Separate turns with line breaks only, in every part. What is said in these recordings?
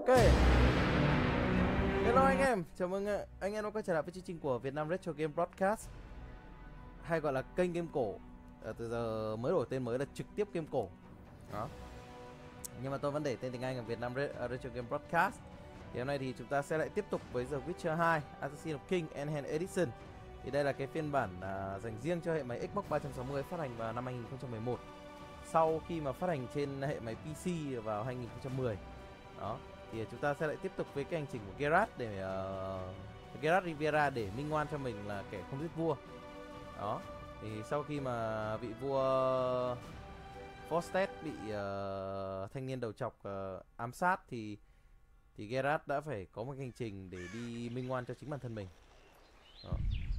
Hello anh em, chào mừng anh em đã quay trở lại với chương trình của Việt Nam Retro Game Broadcast, hay gọi là kênh game cổ. Từ giờ mới đổi tên mới là trực tiếp game cổ đó, nhưng mà tôi vẫn để tên tiếng Anh là Việt Nam Retro Game Broadcast. Thì hôm nay thì chúng ta sẽ lại tiếp tục với The Witcher 2 Assassin's King Enhanced Edition. Thì đây là cái phiên bản dành riêng cho hệ máy Xbox 360 phát hành vào năm 2011, sau khi mà phát hành trên hệ máy PC vào 2010 đó. Thì chúng ta sẽ lại tiếp tục với cái hành trình của Geralt để Geralt Rivia để minh oan cho mình là kẻ không giết vua đó. Thì sau khi mà vị vua Forsted bị thanh niên đầu trọc ám sát thì Geralt đã phải có một hành trình để đi minh oan cho chính bản thân mình đó.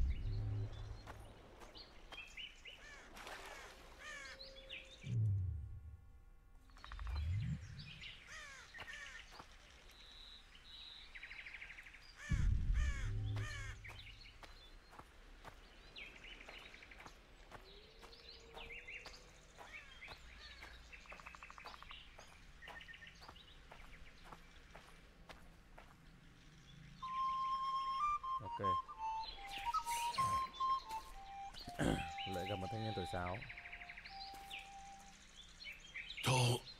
Lại gặp một thanh niên tuổi sáo.
To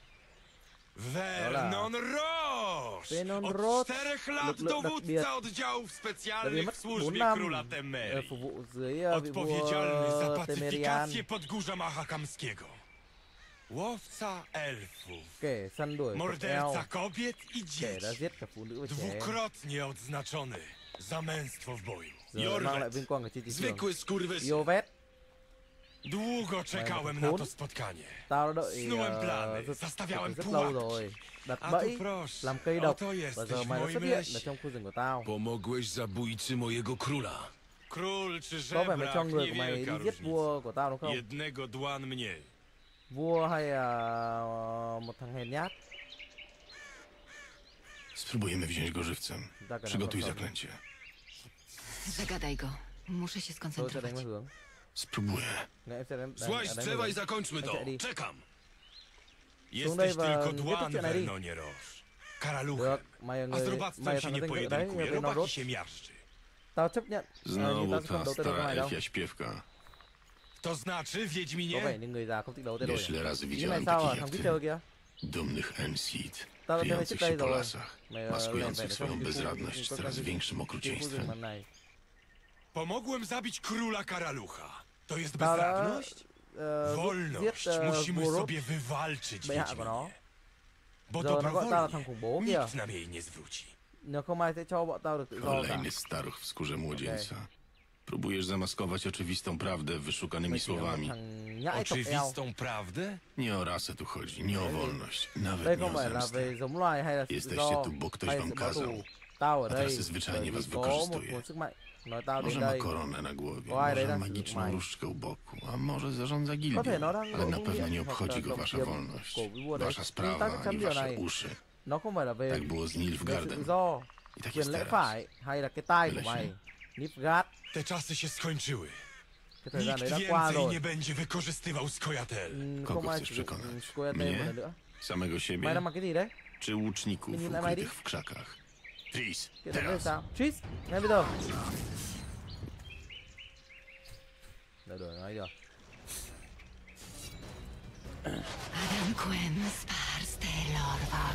Vernon Roche!
Vernon
Od
Roche,
4 lat
lực lượng đặc biệt,
dowódca oddziałów specjalnych
mất
w
4
służbie
năm
króla Temerii.
phục vụ dưới vị
Odpowiedzialny za
vua Temerian,
pacyfikację Podgórza Mahakamskiego. Łowca elfów.
kẻ săn đuổi các
Morderca
elf,
kobiet i
kẻ đã
dzieci.
giết cả phụ nữ và trẻ em,
Dwukrotnie odznaczony za męstwo w boju.
giờ mang lại vinh quang ở trên chiến trường.
Zwykły skurwysyn.
Jovet,
Długo czekałem na to spotkanie.
tao đã đợi
Snułem plany,
rất
zastawiałem
lâu
pułapki.
rồi, đặt
A
bẫy,
tu proszę,
làm cây độc,
oto
và giờ
jesteś w
mày đã
moim
xuất hiện
lesie.
ở trong khu rừng của tao.
Pomogłeś zabójcy mojego króla.
Król czy
Có vẻ mày cho
żebrak,
người của mày đi
niewielka
giết
różnica.
vua của tao đúng không?
Jednego dłan mniej.
Vua hay là một thằng hèn nhát?
Spróbujemy wziąć go żywcem.
Tak,
Przygotuj
tak.
zaklęcie.
Zagadaj go. Muszę się
Tôi sẽ đánh
skoncentrować.
vào hướng.
Spróbuję.
Nè, em sẽ đánh
Złaź z
vào
drzewa i
hướng.
zakończmy to.
Chạy đi.
Czekam.
đây
Jesteś
và
tylko
kết thúc
dłan,
chuyện này đi.
Vernonie Roche. Karaluchem.
Được, mày là
A
người,
zdrobactwem
mày là
się
thằng
nie
danh dự đấy,
pojedynkuje,
Vernon
robaki
Roche.
się miażdży.
Tao chấp nhận, nhưng
Znowu
tao sẽ không
ta
đấu tay đấu với
stara
mày đâu.
elfia śpiewka.
To znaczy,
Có
Wiedźminie?
vẻ như người già không thích đấu tay đôi.
Wiesz, ile razy
Ý mày
widziałem
sao à,
takich
thằng
jak
Witcher
ty.
kia?
Dumnych Enseed,
Tao đã thấy mày trước
kryjących
đây
się po
rồi.
lasach,
Mày lẻn
maskujących
về
swoją
trong cái khu-
bezradność
có
coraz
cái-
większym
cái khu rừng
okrucieństwem.
màn này.
Pomogłem zabić króla Karalucha. To jest
Tao đã
bezradność?
giết
Wolność musimy
vua Roth,
sobie wywalczyć,
bệ hạ của nó.
Wiedźminie. Bo
Giờ nó gọi tao là
dobrowolnie
thằng khủng bố kìa.
nikt nam jej nie zwróci.
Nếu không ai sẽ cho bọn tao được tự do cả.
Kolejny staruch w skórze młodzieńca. Próbujesz zamaskować oczywistą prawdę wyszukanymi
Mày chỉ là một
słowami.
thằng nhãi tộc eo.
Oczywistą prawdę?
Nie o rasę tu chodzi, nie o wolność,
Đây
nawet nie
không
o
phải là
zemstę.
về giống loài hay là tự
Jesteście
do
tu, bo ktoś
hay
wam
sự báo
kazał.
thù. Tao ở
A teraz
đây
zwyczajnie
bởi
was
vì có một
wykorzystuje.
nguồn sức mạnh nói tao đến
Może ma
đây.
koronę na głowie,
Oj,
może
daj nam
magiczną
maj.
różdżkę u boku, a może zarządza
Có
gildią,
thể nó đang
ale na
ngẫu
pewno
nhiên
nie
hoặc
obchodzi
là
go
đồng
wasza
kiếm
wolność,
cổ với vua đấy.
wasza
Nhưng ta chắc
sprawa
chắn
i
điều
wasze
này
uszy.
nó không phải là về
Tak było z
về sự
Nilfgaardem
tự do,
i tak
quyền
jest
lẽ
teraz.
phải hay là cái tai của
Tyle
mày.
się.
Nilfgaard,
Te czasy się skończyły.
cái thời gian
Nikt
đấy đã qua
więcej
rồi.
nie będzie wykorzystywał skojatel.
Không
Kogo
ai
chcesz
sử dụng
przekonać?
Square
Mnie?
một lần nữa.
Samego
Mày
siebie,
đang mặc cái gì đấy?
czy łuczników
Nhìn lại mày đi.
ukrytych w krzakach? Tris,
Cái thằng đấy
teraz.
sao? Tris, ngay bây giờ. Được nói rồi.
Adam Quem spars Lorwach.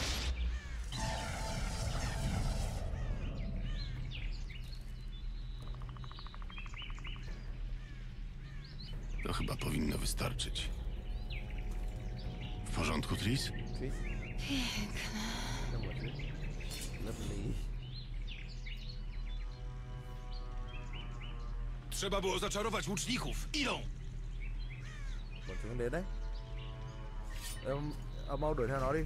To chyba powinno wystarczyć. W porządku, Tris?
Tris. Đâu mà Tris? Lovely.
Trzeba było zaczarować łuczników. Idą!
Bọn chúng đến đấy. Ông mau đuổi theo nó đi.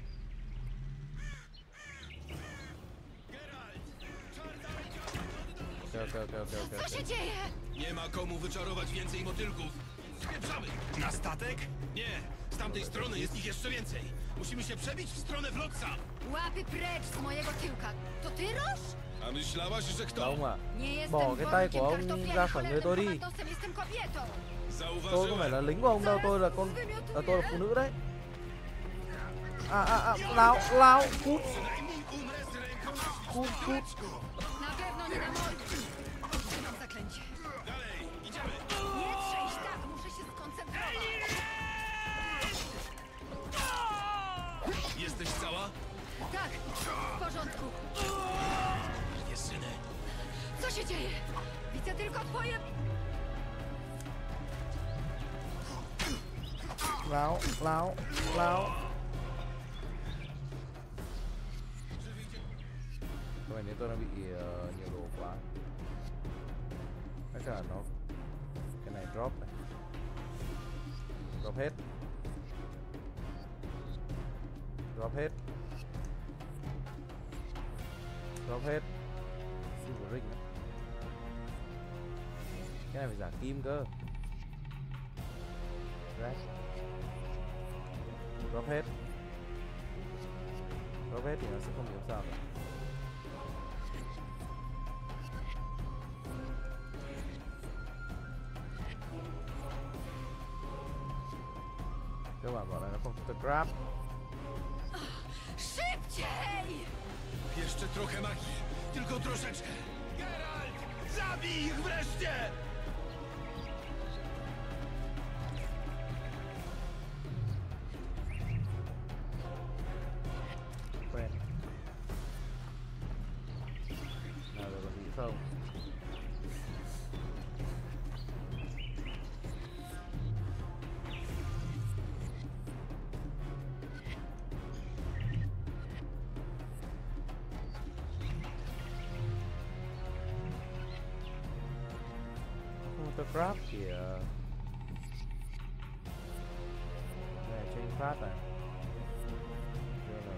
Ok.
Co się dzieje?
Nie ma komu wyczarować więcej motylków. Spieprzamy!
Na statek?
Nie! Z tamtej strony jest ich jeszcze więcej. Musimy się przebić w stronę Vlotsa.
Łapy precz z mojego tyłka. To ty, Roż?
A myślałaś, że kto?
Ông à,
Nie jestem
bỏ cái tay của
wojownikiem
ông
kartofli,
ra
ani
khỏi người
cholernym
tôi đi.
komandosem, jestem kobietą.
Tôi không phải
Zauważyłem.
là lính của ông đâu, tôi là tôi là phụ nữ đấy. Lao, cút.
Na pewno nie na moim. Używam zaklęcie.
Dalej, idziemy!
Nie trzęść tak, muszę się skoncentrować.
Jesteś cała?
Tak, w porządku.
Jest syny.
Co się dzieje? Widzę tylko twoje...
Lao, lao, lao. Các bạn nhớ tôi đang bị nhiều đồ quá. Chắc là nó cái này drop này. Drop hết. Drop hết. Drop hết. Silver ring đấy. Cái này phải giả kim cơ. Right. Drop hết. Drop hết thì nó sẽ không hiểu sao cả. Các bạn bảo là nó không có grab.
Szybciej!
Jeszcze trochę magii. Tylko troszeczkę. Geralt! Zabij ich wreszcie!
Quen. Nào rồi còn gì không? Grab kìa. Này trên phát này. Đây là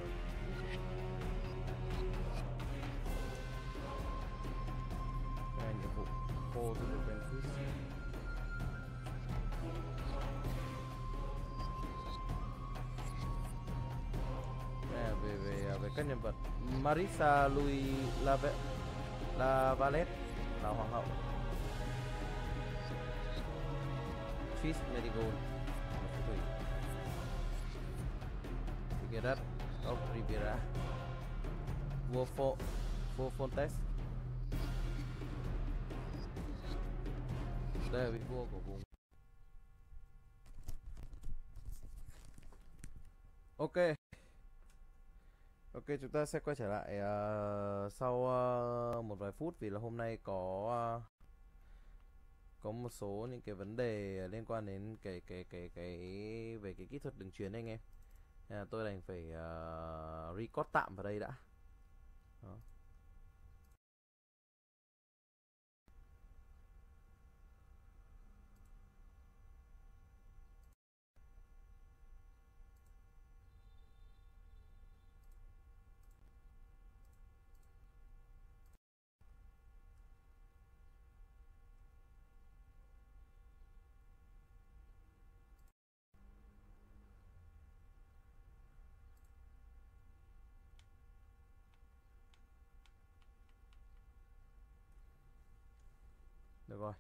cái này nhiệm vụ cô từ được benefit. Đây là về các nhân vật. Marisa Louis Lavalette là hoàng hậu. Fish Marigold Thủy Figueras of Rivera Vua Fontes. Đây là vị vua của vùng. Ok. Ok, chúng ta sẽ quay trở lại sau một vài phút, vì là hôm nay có một số những cái vấn đề liên quan đến cái về cái kỹ thuật đường truyền anh em. Nên là tôi đành phải record tạm vào đây đã. Đó. Được rồi.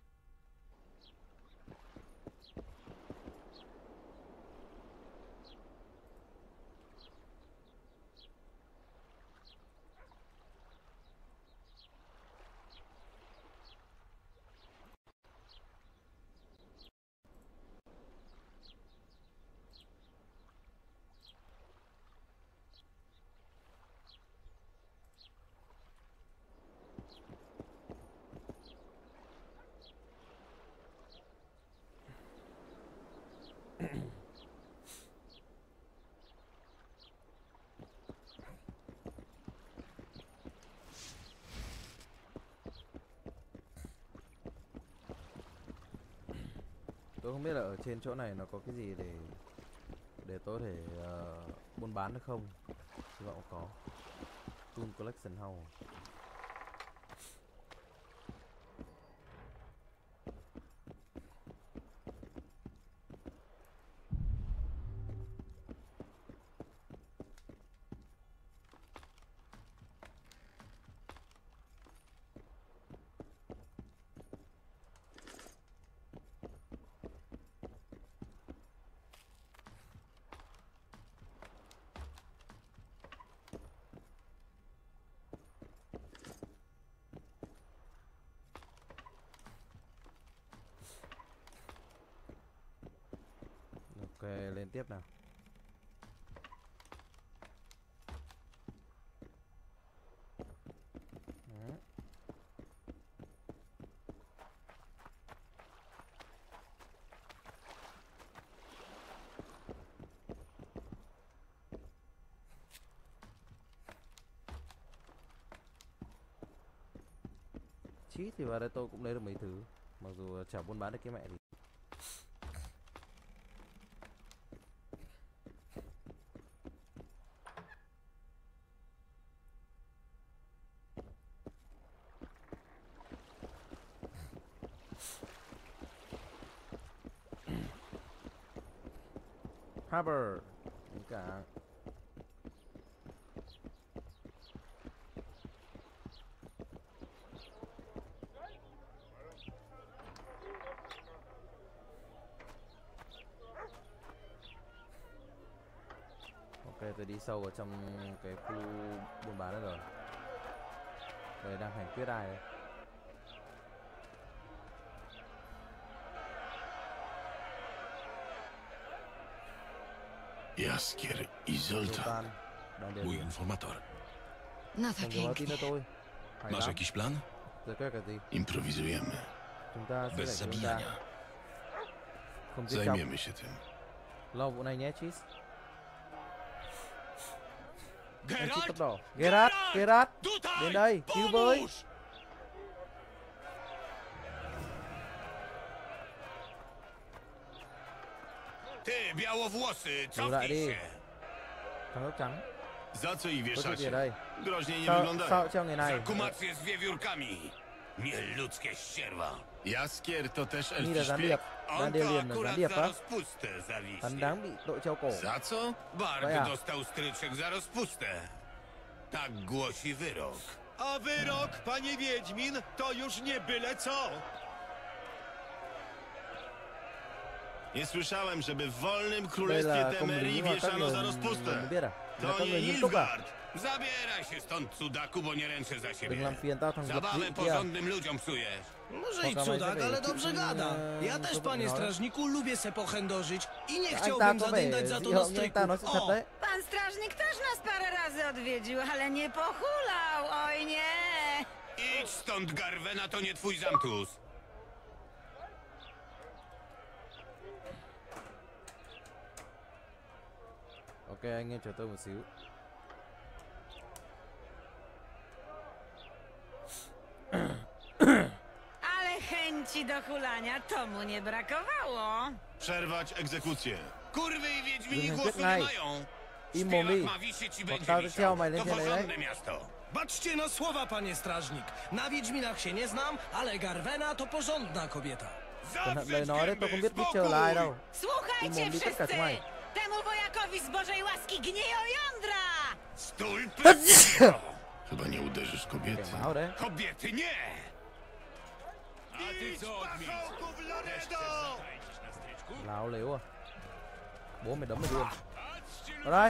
Tôi không biết là ở trên chỗ này nó có cái gì để tôi có thể buôn bán được không. Hy vọng có. Tool Collection House. lên tiếp nào. Đấy. Chí thì vào đây tôi cũng lấy được mấy thứ, mặc dù chả buôn bán được cái mẹ gì. Harbor cả. Ok, tôi đi sâu vào trong cái khu buôn bán đó rồi. Đây đang hành quyết ai đấy.
Jaskier i Zoltan.
Zoltan đang đều
Mój
điện.
informator.
No to
Không có báo tin
pięknie.
cho tôi. Hay
Masz
lắm.
jakiś plan?
Rồi cái gì?
Improwizujemy.
Chúng ta sẽ
Bez
giải quyết chúng ta.
zabijania.
Không giết chóc.
Zajmiemy się tym.
Lo vụ này nhé, Cheese. Anh chị
Geralt!
tóc đỏ. Geralt, Geralt,
Tutaj!
đến đây, cứu với.
Pomóż! Ty, białowłosy,
Lùi lại
cofnij
đi.
się!
Thằng tóc trắng.
Za co ich
Có chuyện gì
wieszacie?
ở đây?
Groźnie nie
Sao,
wyglądają.
sao treo người này?
Za kumację z wiewiórkami! Nieludzkie ścierwa!
Jaskier to też
Nghi là
elfi
gián
szpieg.
điệp.
On
Đang đeo
to
liền là gián
akurat
điệp
za
á.
rozpustę
Hắn
zawiśnie.
đáng bị đội treo cổ.
Za co?
Bard
To ja.
dostał stryczek za rozpustę. Tak głosi wyrok.
A wyrok, panie Wiedźmin, to już nie byle co.
Nie słyszałem, żeby w wolnym
Đây
królestwie
là công
Temerii
lý mà các
wieszano
người
za
mới
rozpustę.
biết à? Là
To
các
nie
người nghiêm túc à?
Nilfgaard.
Zabieraj się stąd, cudaku, bo nie ręczę za
Đừng
siebie.
làm phiền tao thằng giật
Zabawę
dữ kia.
porządnym ludziom psujesz.
Może i
Poka
cudak,
będzie
ale
wiedzieć,
dobrze
czy
gada.
nie,
Ja
to
też, panie
wygląda.
strażniku, lubię se pochędożyć i nie
Anh ta
chciałbym
có vẻ
zadyndać za to
dị
na
hợm nhưng anh
stryku.
ta nói sự thật
O,
đấy.
Pan strażnik też nas parę razy odwiedził, ale nie pochulał, oj nie!
Idź stąd, Garwena, to nie twój zamtus.
Ok, anh em chờ tôi một xíu.
Ale chęci do hulania to mu nie brakowało.
Przerwać egzekucję.
Kurwy i wiedźmini
Dừng
głosu
này.
nie mają.
Im mồm
Śpiewak
đi.
ma wisieć i
Hoặc
będzie
tao sẽ
wisiał.
treo mày lên
To
trên đấy đấy.
porządne miasto.
baczcie na słowa, panie strażnik. Na Wiedźminach się nie znam, ale Garwena to porządna kobieta.
Cẩn thận lời nói đấy, tôi không biết Witcher là ai đâu.
Słuchajcie
Im mồm đi tất cả
wszyscy!
chúng mày.
Temu wojakowi z Bożej łaski gnieją jądra!
Stój pysko!
Chyba nie uderzysz kobiety.
Cảnh báo đấy.
Kobiety nie!
A ty co, pachołków Loredo!
Láo lếu à. Bố mày đấm mày luôn. Ở đây.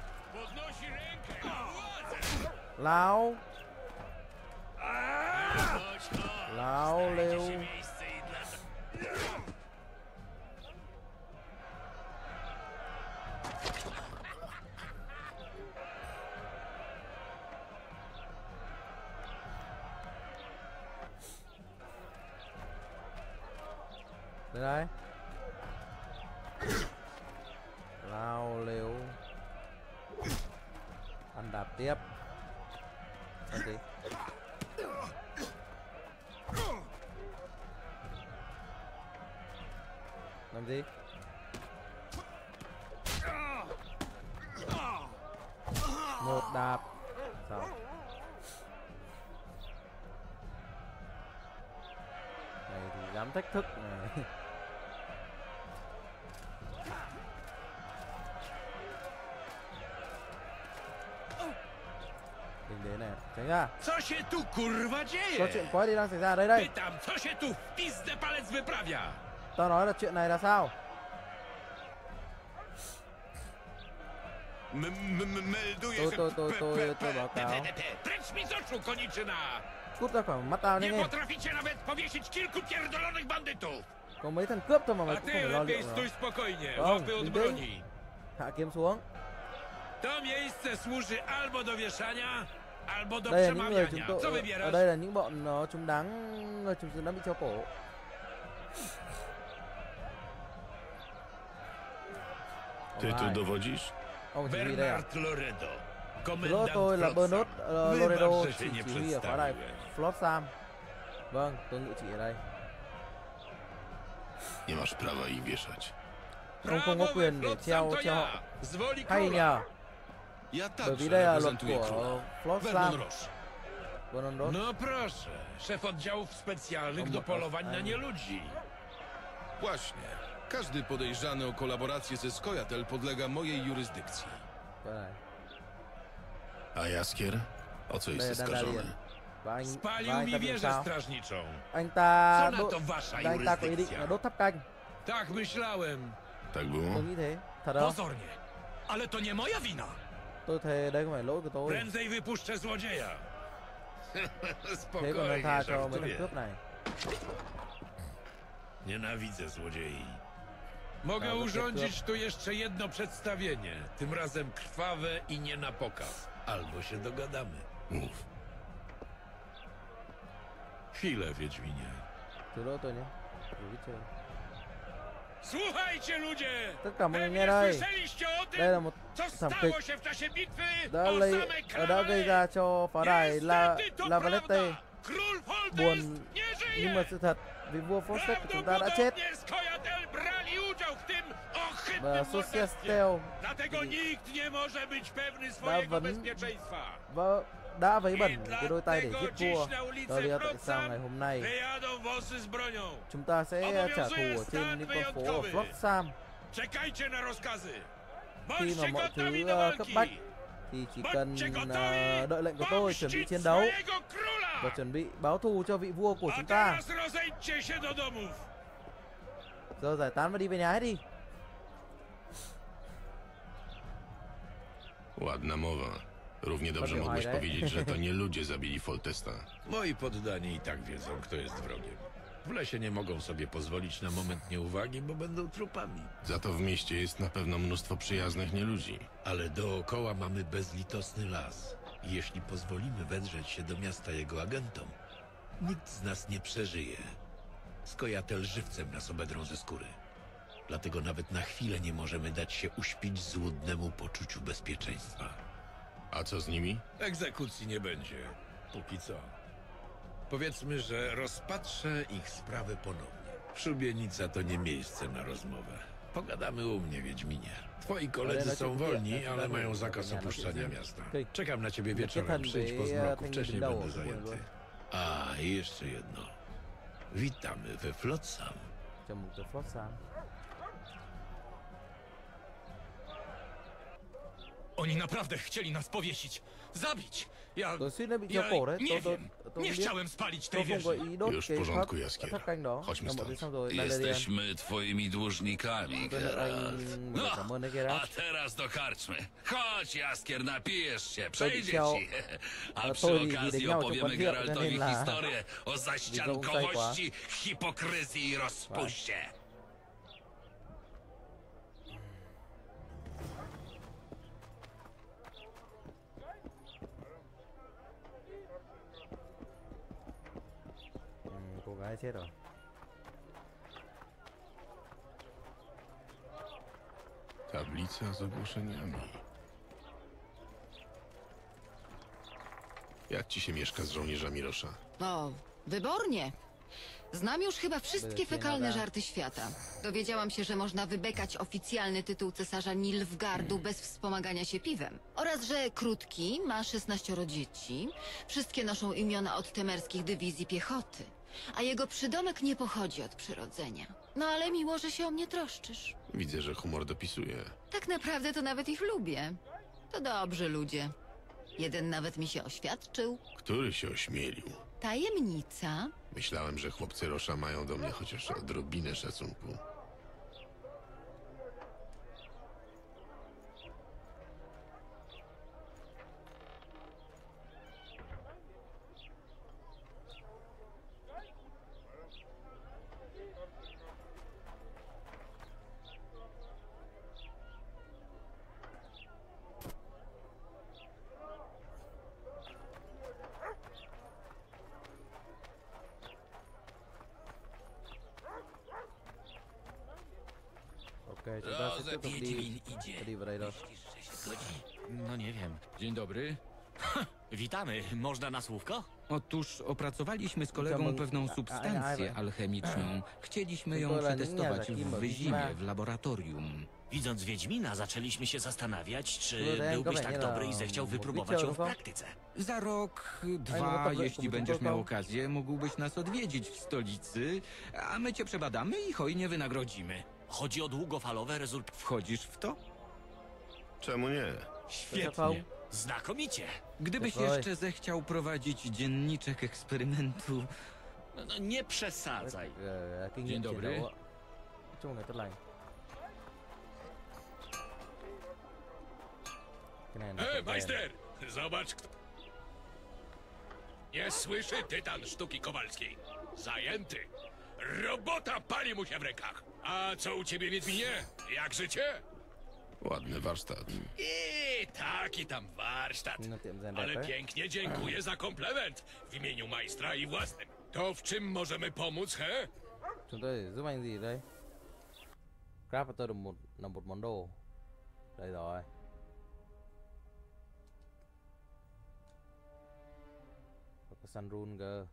Láo. Láo lêu. Đây đây. Lao lêu. Ăn đạp tiếp. Ăn gì? Làm gì? Một đạp. Sao? Này thì dám thách thức này. Đừng đến này, tránh ra.
Co się tu kurwa dzieje?
Có chuyện quái gì đang xảy ra đây đây?
Pytam, co się tu w pizdę palec wyprawia?
Tao nói là chuyện này là sao?
Melduję,
Tôi-
że
tôi- tôi- tôi- tôi báo cáo.
Precz mi z oczu, koniczyna!
Cút ra khỏi mắt tao
Nie
nhanh lên.
potraficie nawet powiesić kilku pierdolonych bandytów!
Có mấy thằng cướp thôi mà mày
A
cũng
ty
không phải lo
lepiej
liệu nó.
stój spokojnie,
O,
łapy od
ding,
broni.
Hạ kiếm xuống.
To miejsce służy albo do wieszania, albo do
Đây là những người chúng
przemawiania.
tôi
Co
ở
wybierasz?
đây là những bọn nó chúng đã bị treo cổ.
Ty tu
Alright.
dowodzisz?
Ông chỉ huy đây à?
Bernard Loredo,
Đó
komendant
tôi là
Flotsam.
Bernard Loredo,
Wybacz, że
chỉ
się nie
huy ở pháo đài
przedstawiłem.
Flotsam. Vâng, tôi ngự trị ở đây.
Nie masz prawa ich wieszać.
Ông không có
Prawo
quyền
we
để
Flotsam to
treo họ.
ja, z woli
Hay
króla.
nhờ,
Ja
bởi vì
także
đây là luật
reprezentuję
của
króla.
Flotsam.
Vernon Roche.
Vernon Roche.
No proszę, szef oddziałów specjalnych do polowań na nieludzi.
Właśnie. Każdy podejrzany o kolaborację ze Skojatel podlega mojej jurysdykcji.
Đây này.
A Jaskier? O co
Đây
jest
là Dandelion.
oskarżony?
Và
Spalił
anh
mi
ta bị
wieżę
sao?
strażniczą.
Anh ta
Co na
đốt,
to wasza
anh ta có ý định
jurysdykcja?
là đốt tháp canh.
Tak myślałem.
Tak było?
Tôi nghĩ thế. Thật không?
Pozornie. Ale to nie moja wina.
Tôi thề đây không phải lỗi của tôi.
Prędzej wypuszczę złodzieja.
Thế còn đang
Spokojnie,
tha cho mấy thằng
żartuję.
cướp này.
Nienawidzę złodziei. Mogę
Ale
urządzić tu jeszcze jedno przedstawienie. Tym razem krwawe i nie na pokaz. Albo się dogadamy.
Mów.
Chwilę, Wiedźminie.
Thứ lỗi tôi nhé. Tôi biết chơi.
Słuchajcie, ludzie!
Tất cả mọi người nghe
Pewnie
đây.
słyszeliście o tym,
Đây là một
co
thảm
stało
kịch
się w czasie bitwy
đã
o
lấy
same
đã gây ra cho pháo đài
Niestety to
La Valette
prawda. Król Foltest
buồn,
nie
nhưng mà
żyje!
sự thật vì vua Forsett của chúng ta đã chết
Prawdopodobnie Skojatel brali udział w tym
và
ohydnym morderstwie.
Sociastel
Dlatego nikt nie może być pewny swojego
vấn-
bezpieczeństwa.
đã vấy bẩn
I
cái đôi tay để
dlatego
giết
dziś
vua.
na
Đó
ulicę
lý do tại sao
Flotsam
ngày hôm nay
wyjadą wozy z bronią.
chúng ta sẽ trả thù ở trên những con phố ở Flotsam.
Czekajcie na rozkazy.
Khi mà
Bądźcie
mọi
gotowi
thứ
do
cấp
walki.
bách thì chỉ cần
Bądźcie gotowi
đợi lệnh của tôi, chuẩn bị
pomścić
chiến đấu
swojego króla.
và chuẩn bị báo thù cho vị vua của
A
chúng ta.
teraz rozejdźcie się do domów.
Giờ giải tán và đi về nhà hết đi.
Ładna mowa. Równie dobrze
Powiem,
mogłeś
Ajre.
powiedzieć, że to nie ludzie zabili Foltesta.
Moi poddani i tak wiedzą, kto jest wrogiem. W lesie nie mogą sobie pozwolić na moment nieuwagi, bo będą trupami.
Za to w mieście jest na pewno mnóstwo przyjaznych nieludzi.
Ale dookoła mamy bezlitosny las. I jeśli pozwolimy wedrzeć się do miasta jego agentom, nikt z nas nie przeżyje. Skojatel żywcem nas obedrą ze skóry. Dlatego nawet na chwilę nie możemy dać się uśpić złudnemu poczuciu bezpieczeństwa.
A co z nimi?
Egzekucji nie będzie. Póki co. Powiedzmy, że rozpatrzę ich sprawę ponownie. Szubienica to nie miejsce na rozmowę. Pogadamy u mnie, Wiedźminie. Twoi koledzy są wolni, ale mają zakaz opuszczania miasta. Czekam na ciebie wieczorem. Przyjdź po zmroku, wcześniej będę zajęty. A, i jeszcze jedno. Witamy we Flotsam.
Chào mừng tới Flotsam.
Oni naprawdę chcieli nas powiesić. Zabić. Ja...
Tôi suýt nữa bị
Ja
treo cổ đấy.
nie
Tôi
wiem.
tôi
Nie
biết.
chciałem spalić
Tôi
tej
không có
wieży.
ý đốt
Już w
cái
porządku,
tháp
Jaskier.
tháp canh đó.
Chodźmy
Nhưng mà
stąd.
xong rồi Dandelion.
Jesteśmy twoimi dłużnikami,
Tôi hẹn
Geralt.
anh
No,
cảm ơn đấy
a
Geralt.
teraz do karczmy. Chodź, Jaskier, napijesz się,
To
przejdzie
chciał-
ci. A
to
przy
i
okazji
widniało, to
opowiemy
pan wie,
Geraltowi
ten la-
historię o zaściankowości, hipokryzji i rozpuście.
Cô gái chết rồi.
Tablica z ogłoszeniami. Jak ci się mieszka z żołnierzami Rosza?
O, wybornie. Znam już chyba wszystkie fekalne żarty świata. Dowiedziałam się, że można wybekać oficjalny tytuł cesarza Nilfgaardu bez wspomagania się piwem. Oraz, że Krótki ma 16 dzieci. Wszystkie noszą imiona od temerskich dywizji piechoty. A jego przydomek nie pochodzi od przyrodzenia. No ale miło, że się o mnie troszczysz.
Widzę, że humor dopisuje.
Tak naprawdę to nawet ich lubię. To dobrzy ludzie. Jeden nawet mi się oświadczył.
Który się ośmielił?
Tajemnica.
Myślałem, że chłopcy Rosza mają do mnie chociaż odrobinę szacunku.
Ok, chúng ta sẽ tiếp tục
Wiedźmin idzie.
đi vào đây thôi.
Myślisz, że się zgodzi?
No nie wiem.
Dzień dobry.
Witamy. Można na słówko?
Otóż opracowaliśmy z kolegą
Witam,
pewną
a-
substancję alchemiczną. Chcieliśmy ją
Tylko
przetestować
nie, takim
w Wyzimie,
Wiedźma.
w laboratorium.
Widząc Wiedźmina, zaczęliśmy się zastanawiać, czy
Kurde,
byłbyś
dobra,
tak
nie
dobry i
no,
zechciał
mówicie
wypróbować ją w
tylko?
praktyce.
Za rok,
no
dwa,
to
jeśli
tylko
będziesz miał
tylko.
okazję, mógłbyś nas odwiedzić w stolicy, a my cię przebadamy i hojnie wynagrodzimy.
Chodzi o długofalowe rezultaty.
Wchodzisz w to?
Czemu nie?
Świetnie.
Znakomicie.
Gdybyś
Oj.
jeszcze zechciał prowadzić dzienniczek eksperymentu,
No, nie przesadzaj.
Kinh
Dzień
nghiệm chiến
dobry.
đấu ạ. Nói chung là người tốt lành. Cái này là
Hej,
cái
majster! Zobacz kto... Nie słyszy tytan sztuki kowalskiej. Zajęty. Robota pali mu się w rękach. A co u ciebie, Wiedźminie? Jak życie?
Ładny warsztat.
I taki tam warsztat.
No tiệm rèn đẹp
Ale
đấy.
pięknie dziękuję za komplement w imieniu majstra i własnym. To w czym możemy pomóc, he?
Chúng tôi để giúp anh gì đây? Craft cho tôi được một món đồ. Đây rồi. Có cái sun rune cơ.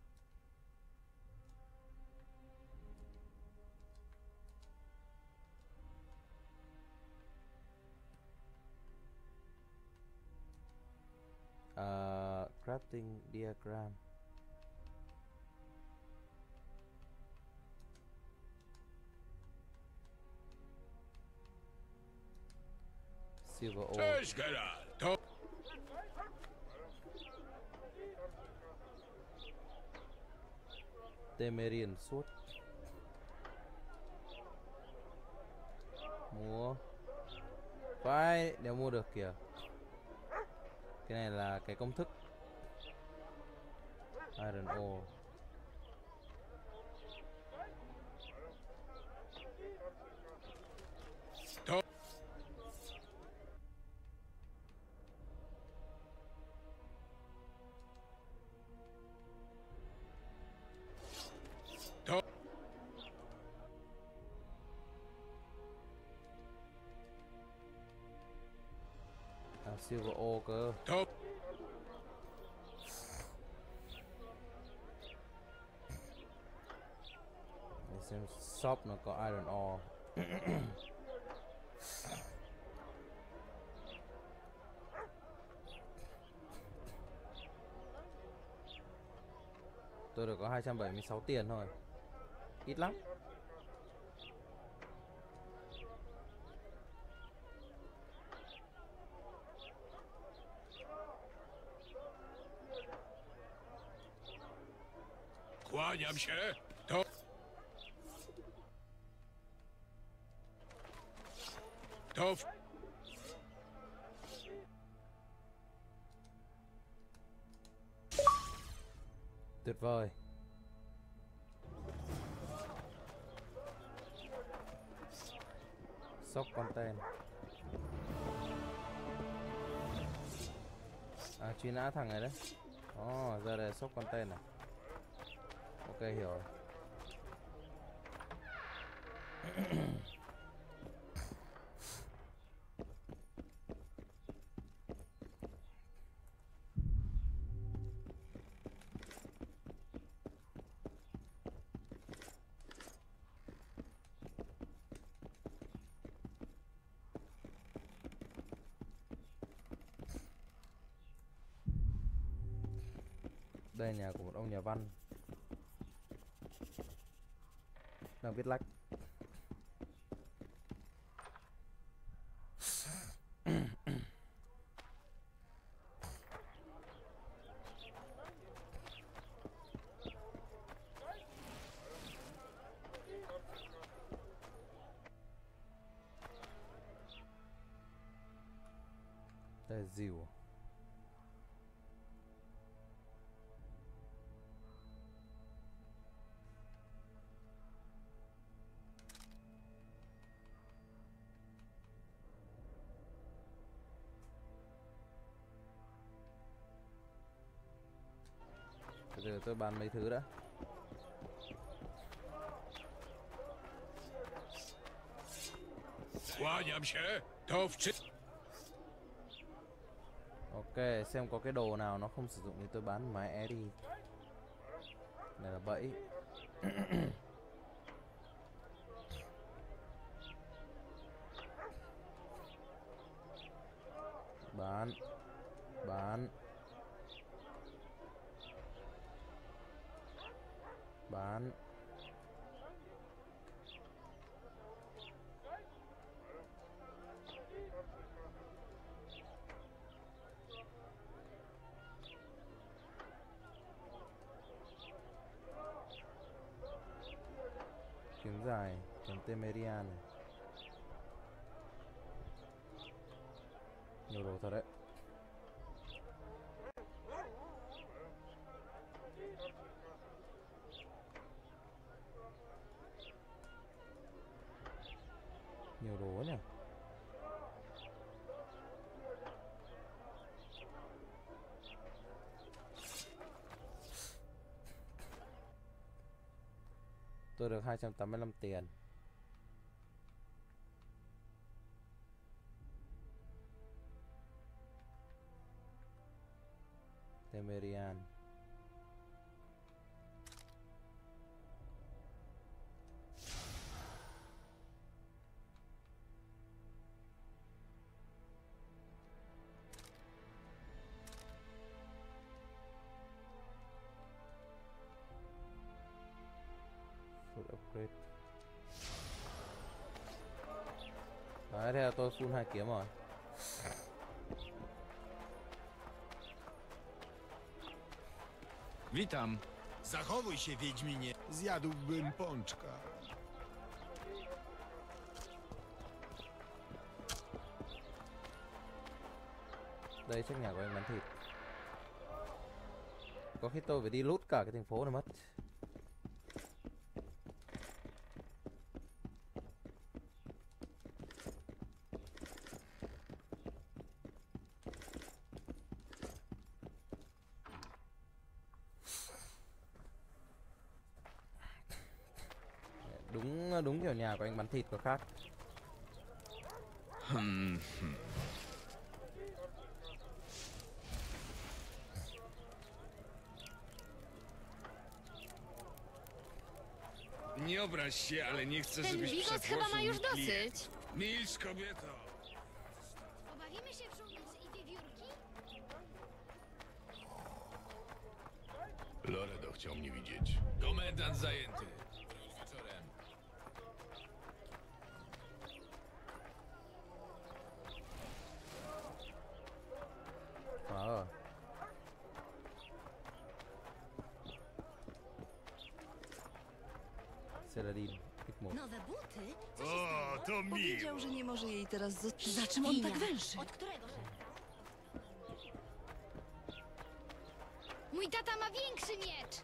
Crafting diagram. Silver ore.
Cześć, Geralt. To...
Temerian suốt. Mua. Phải, đều mua được kìa. Cái này là cái công thức Iron ore.
To... To...
Silver ore cơ.
To...
Để xem shop nó có iron ore. Tôi được có 276 tiền thôi. Ít lắm.
Kłaniam się. To... To... w-
Tuyệt vời. Shop content. À, truy nã thằng này đấy. Ồ, giờ đây shop content này. Ok, hiểu rồi. Đây là nhà của một ông nhà văn đang viết lách. Đây là dìu. Từ từ tôi bán mấy thứ đã.
Kłaniam się. To
Ok, xem có cái đồ nào nó không sử dụng thì tôi bán máy é đi. Này là bẫy. Bán. Bán. Bán. Kiếm dài, kiếm Temerian này. Nhiều đồ thật đấy. Nhiều đồ nhỉ. Tôi được 285 tiền. Temerian. Full upgrade. Đấy, thế là tôi full 2 kiếm rồi.
Witam.
Zachowuj się, Wiedźminie. Zjadłbym pączka.
Đây chắc nhà của anh bán thịt. Có khi tôi phải đi loot cả cái thành phố này mất. Đúng kiểu nhà của anh bán thịt có khác.
Nie obraź się, ale nie chcę,
Ten
żebyś
bigos chyba ma już dosyć.
Milcz, kobieto.
Pobawimy się w żołnierzy i wiewiórki?
Loredo chciał mnie widzieć.
Komendant zajęty. Wieczorem.
À. Celadin, X1.
Nowe buty?
O, to miło.
Powiedział, że nie może jej teraz zostać.
Za czym on tak węszy?
Od którego szefa? Mój tata ma większy miecz!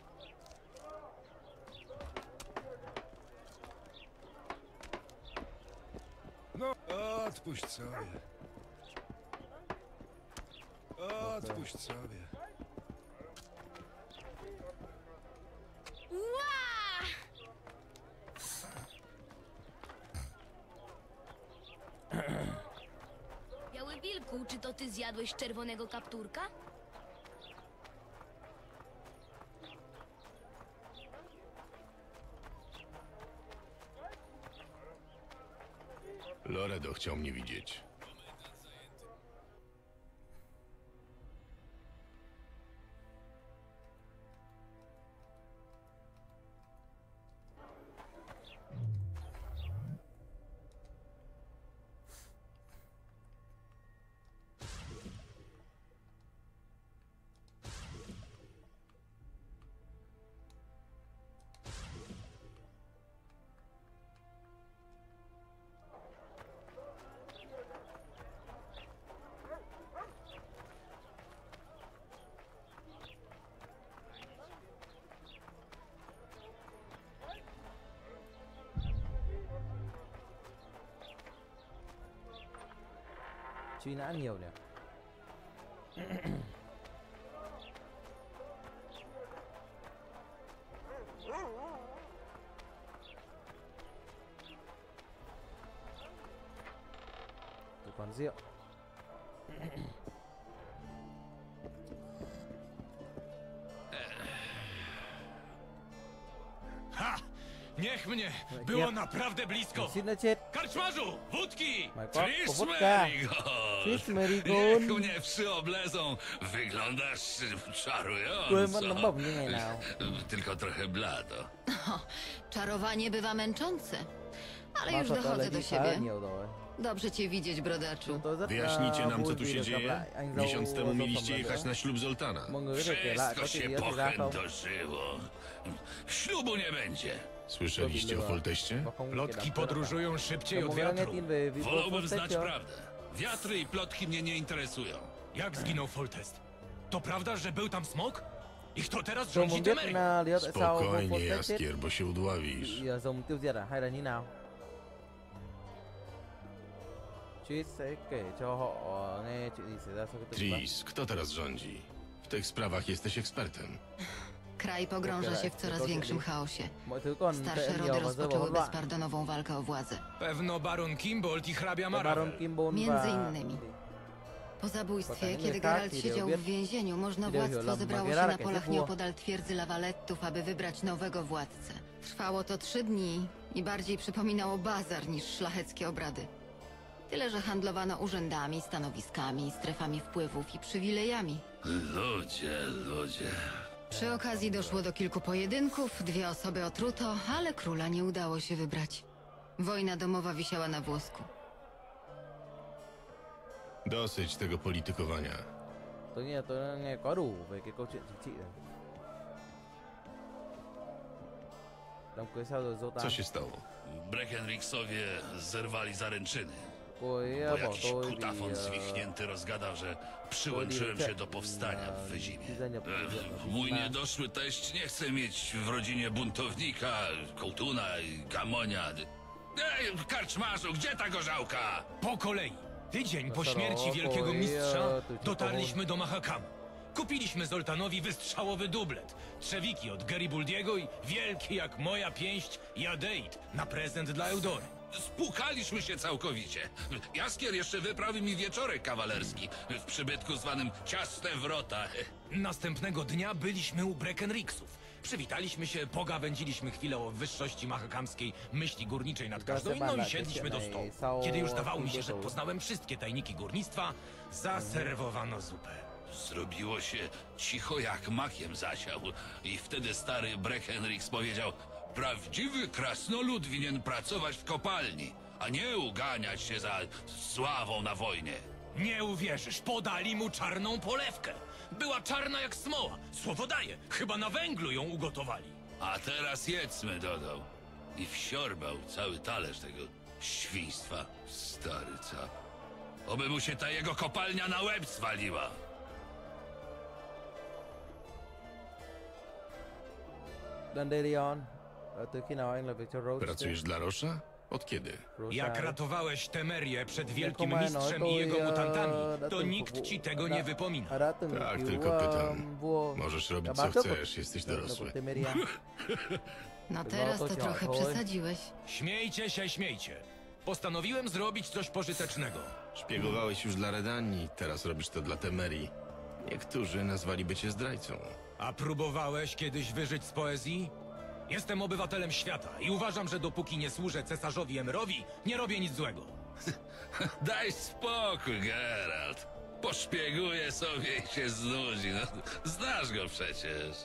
No, odpuść sobie. Odpuść sobie.
Ła! Biały wilku, czy to ty zjadłeś czerwonego kapturka?
Loredo chciał mnie widzieć.
Truy nã nhiều nhỉ. còn rượu.
Ha! Niech mnie! Było naprawdę blisko!
Xin nó chết.
Karczmarzu! Wódki!
Mày có
Tris
vodka.
Merigold!
Tris Merigold.
Niech mnie przyoblezą. Wyglądasz czarująco.
Quên mất nấm bỏng như ngày nào.
Tylko trochę blado.
Czarowanie bywa męczące. Ale
Ma
już
thuật
dochodzę
là
do
đi khá
siebie.
nhiều rồi.
Dobrze cię widzieć, brodaczu.
Tôi rất
Wyjaśnijcie nam, co
vui
tu
vì
się
được gặp
dzieje?
lại anh
Miesiąc
dâu
temu
dâu
mieliście
phẩm
jechać
nữa.
na ślub Zoltana.
Mọi người có thể kể lại có
Wszystko
chuyện
się
gì xảy ra không?
pochędożyło. Ślubu nie będzie.
Słyszeliście o Folteście?
Có không
Plotki
kể
podróżują szybciej od
Mọi người đã nghe
wiatru.
tin về vị vua
Wolałbym
Foltest
znać
chưa?
prawdę. Wiatry i plotki mnie nie interesują.
Jak zginął Foltest? To prawda, że był tam smok? I kto teraz
Tôi
rządzi
muốn biết
Temerii?
là lý do tại sao vua
Spokojnie,
Foltest chết
Jaskier, bo się udławisz.
bị rồng tiêu diệt à hay là như nào? Triss sẽ kể cho họ nghe chuyện gì xảy ra sau cái trận
Tris, kto teraz rządzi? W tych sprawach jesteś ekspertem.
Kraj pogrąża się w coraz większym chaosie.
Mọi thứ còn tệ
Starsze
hơn
rody
nhiều và rơi vào
rozpoczęły
hỗn loạn.
bezpardonową walkę o władzę.
Pewno baron Kimbold i hrabia
Baron
Maravel.
Kimbon
Między
và
innymi. Po zabójstwie,
Spotkanie
kiedy
Karti,
Geralt
Deus
siedział
wie-
w więzieniu, można
Deus
władztwo
Lam
zebrało się
Geralt,
na
jakie
polach
było.
nieopodal twierdzy Lawalettów, aby wybrać nowego władcę. Trwało to 3 dni i bardziej przypominało bazar niż szlacheckie obrady. Tyle, że handlowano urzędami, stanowiskami, strefami wpływów i przywilejami.
Ludzie.
Przy okazji doszło do kilku pojedynków, 2 osoby otruto, ale króla nie udało się wybrać. Wojna domowa wisiała na włosku.
Dosyć tego politykowania.
tôi nghĩ là tôi đã nghe có đủ về cái câu chuyện chính trị rồi. Đám cưới sao rồi Zoltan?
Co się stało?
Breckenrixowie zerwali zaręczyny.
Cô ấy
Bo
bỏ
jakiś
tôi
kutafon
vì
zwichnięty rozgadał, że przyłączyłem się do powstania w Wyzimie. Mój niedoszły teść nie chce mieć w rodzinie buntownika, kołtuna, gamonia. Ej, karczmarzu, gdzie ta gorzałka?
Po kolei. Tydzień po
No to
śmierci
no,
wielkiego
oj,
mistrza
tu ci
dotarliśmy do Mahakamu. Kupiliśmy Zoltanowi wystrzałowy dublet, trzewiki od Garibaldiego i wielki jak moja pięść Jadeit na prezent dla Eudory.
Spłukaliśmy się całkowicie. Jaskier jeszcze wyprawił mi wieczorek kawalerski w przybytku zwanym Ciaste Wrota.
Następnego dnia byliśmy u Breckenrixów. Przywitaliśmy się, pogawędziliśmy chwilę o wyższości mahakamskiej myśli górniczej nad każdą inną i siedliśmy do stołu. Kiedy już zdawało mi się, że poznałem wszystkie tajniki górnictwa, zaserwowano zupę.
Zrobiło się cicho jak makiem zasiał i wtedy stary Breckenrix powiedział: prawdziwy krasnolud winien pracować w kopalni, a nie uganiać się za sławą na wojnie.
Nie uwierzysz, podali mu czarną polewkę. Była czarna jak smoła. Słowo daję, chyba na węglu ją ugotowali.
A teraz jedzmy, dodał. I wsiorbał cały talerz tego świństwa. Stary cap. Oby mu się ta jego kopalnia na łeb zwaliła.
Dandelion, từ khi nào anh làm việc cho Rhodes?
Pracujesz dla Rosza? Od kiedy?
Jak ratowałeś Temerię przed wielkim
Wielką
mistrzem
Mają,
i jego
to ja
mutantami,
da
to
tym
nikt
kupu-
ci tego
da-
nie wypomina.
đã từng
Tak,
cứu,
tylko pytam.
vua
Możesz robić
cả
co
ba tước của-
chcesz, jesteś
của
dorosły.
Temeria.
No
To
teraz
to
to
cię
trochę
ochoi.
przesadziłeś.
Śmiejcie się, śmiejcie. Postanowiłem zrobić coś pożytecznego.
Szpiegowałeś już dla Redanii, teraz robisz to dla Temerii. Niektórzy nazwaliby cię zdrajcą.
A próbowałeś kiedyś wyżyć z poezji? Jestem obywatelem świata i uważam, że dopóki nie służę cesarzowi Emerowi, nie robię nic złego.
Daj spokój, Geralt. Poszpieguje sobie i się znudzi. No, znasz go przecież.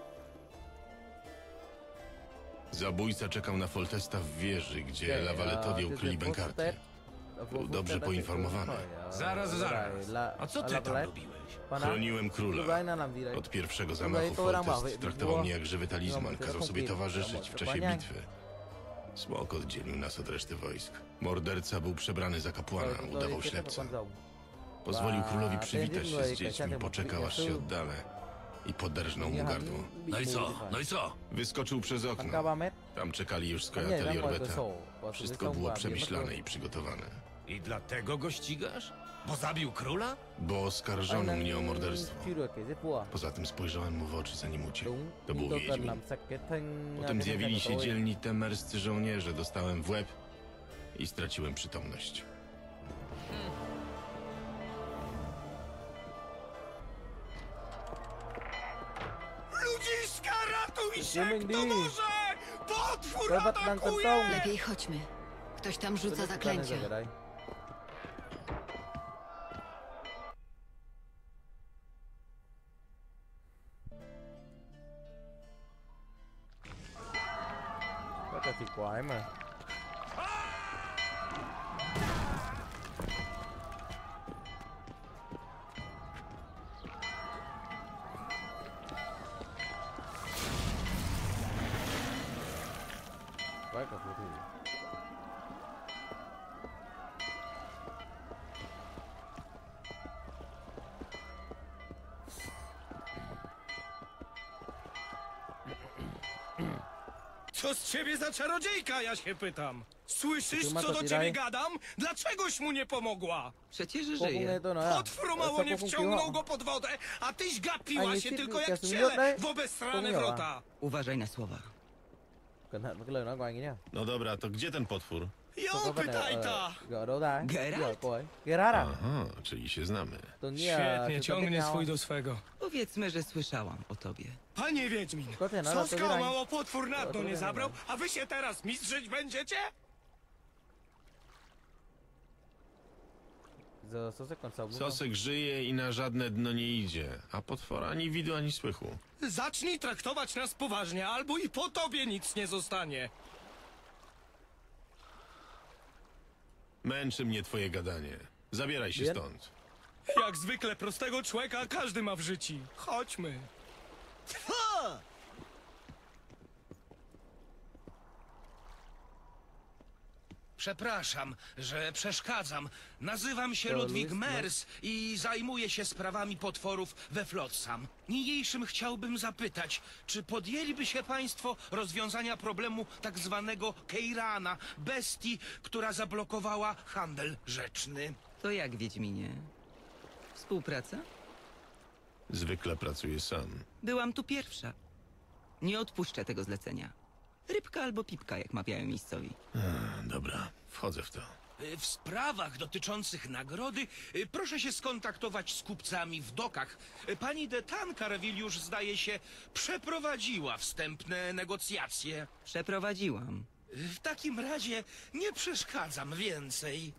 Zabójca czekał na Foltesta w wieży, gdzie
Okej,
Lawaletowie
a
ukryli
ty
bękarty. Był dobrze poinformowany.
Zaraz. A co ty tam robiłeś?
Chroniłem króla. Od pierwszego zamachu Foltest traktował mnie jak żywy talizman, kazał sobie towarzyszyć w czasie bitwy. Smok oddzielił nas od reszty wojsk. Morderca był przebrany za kapłana, udawał ślepca. Pozwolił królowi przywitać się z dziećmi, poczekał aż się oddalę i poderżnął mu gardło.
No i co?
Wyskoczył przez okno. Tam czekali już Skojatel i Orbeta. Wszystko było przemyślane i przygotowane.
I dlatego go ścigasz? Bo zabił króla?
Bo oskarżono mnie o morderstwo. Poza tym spojrzałem mu w oczy, zanim uciekł. To był Wiedźmin. Potem zjawili się dzielni temerscy żołnierze, dostałem w łeb i straciłem przytomność.
Wojciech, to może! Potwór atakuje!
Lepiej chodźmy. Ktoś tam rzuca zaklęcia.
Rất là thịt quái mà. Quái cả phù thủy.
Co z ciebie za czarodziejka, ja się pytam? Słyszysz, co do ciebie gadam? Dlaczegoś mu nie pomogła?
Przecież żyje.
Potwór mało nie wciągnął go pod wodę, a tyś gapiła się tylko jak ciele w obesrane wrota.
Uważaj na słowa.
Cẩn thận với cái lời nói của anh ấy nhá.
No dobra, to gdzie ten potwór?
Ją pytaj ta!
Gỡ đâu ra ấy?
Geralt?
Gỡ cô ấy. Geralt à?
Aha, czyli się znamy.
Tôi nghĩ là
Świetnie,
chúng ta biết
ciągnie
nhau.
swój do swego.
Powiedzmy, że słyszałam o tobie.
Panie Wiedźmin,
Có thể nói là
co
tôi biết anh.
skał mało potwór na dno
tôi
nie
biết anh
zabrał,
mà.
a wy się teraz mistrzyć będziecie?
Giờ Sosek còn sống đúng không?
Sosek żyje i na żadne dno nie idzie, a potwora ani widu, ani słychu.
Zacznij traktować nas poważnie, albo i po tobie nic nie zostanie.
Męczy mnie twoje gadanie. Zabieraj się
Wiem.
stąd.
Jak zwykle prostego człowieka każdy ma w życiu. Chodźmy.
Przepraszam, że przeszkadzam. Nazywam się Ludwig Mers i zajmuję się sprawami potworów we Flotsam. Niniejszym chciałbym zapytać, czy podjęliby się państwo rozwiązania problemu tak zwanego Keirana, bestii, która zablokowała handel rzeczny?
To jak, Wiedźminie? Współpraca?
Zwykle pracuję sam.
Byłam tu pierwsza. Nie odpuszczę tego zlecenia. Rybka albo pipka, jak mawiają miejscowi.
Dobra, wchodzę w to.
W sprawach dotyczących nagrody proszę się skontaktować z kupcami w dokach. Pani de Tancarville już, zdaje się, przeprowadziła wstępne negocjacje.
Przeprowadziłam.
W takim razie nie przeszkadzam więcej.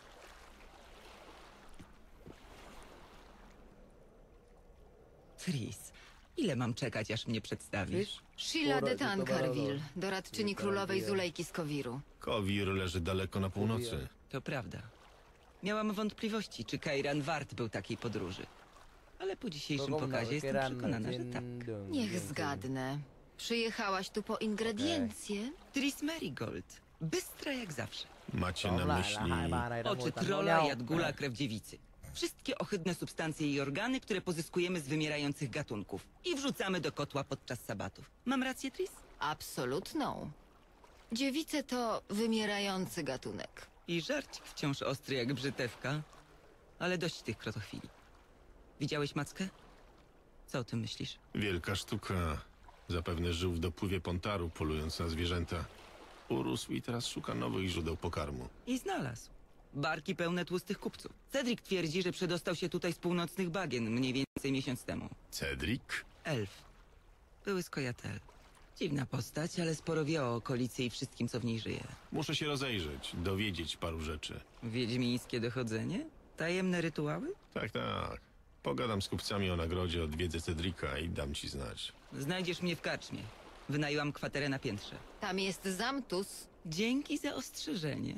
Tris, ile mam czekać, aż mnie przedstawisz?
Sheila de Tancarville, doradczyni królowej Zulejki z Kowiru.
Kowir leży daleko na północy.
To prawda. Miałam wątpliwości, czy Kairan wart był takiej podróży. Ale po dzisiejszym pokazie jestem przekonana, że tak.
Niech zgadnę. Przyjechałaś tu po ingrediencje?
Tris Merigold. Bystra jak zawsze.
Macie na myśli...
Oczy trola, jadgula, krew dziewicy. Wszystkie ohydne substancje i organy, które pozyskujemy z wymierających gatunków. I wrzucamy do kotła podczas sabatów. Mam rację, Tris?
Absolutną. Dziewice to wymierający gatunek.
I żarcik wciąż ostry jak brzytewka. Ale dość tych krotochwili. Widziałeś mackę? Co o tym myślisz?
Wielka sztuka. Zapewne żył w dopływie Pontaru, polując na zwierzęta. Urósł i teraz szuka nowych źródeł pokarmu.
I znalazł. Barki pełne tłustych kupców. Cedric twierdzi, że przedostał się tutaj z północnych bagien mniej więcej miesiąc temu.
Cedric?
Elf. Były skojatel. Dziwna postać, ale sporo wie o okolicy i wszystkim, co w niej żyje.
Muszę się rozejrzeć, dowiedzieć paru rzeczy.
Wiedźmińskie dochodzenie? Tajemne rytuały?
Tak, tak. Pogadam z kupcami o nagrodzie, odwiedzę Cedrika i dam ci znać.
Znajdziesz mnie w karczmie. Wynajęłam kwaterę na piętrze.
Tam jest Zamtus.
Dzięki za ostrzeżenie.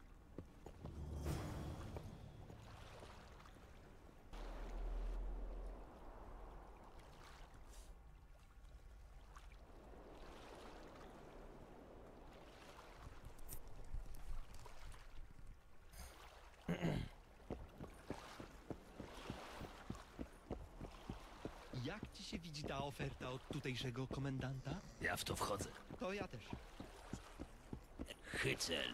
Jak ci się widzi ta oferta od tutejszego komendanta?
Ja w to wchodzę.
To ja też.
Hycel.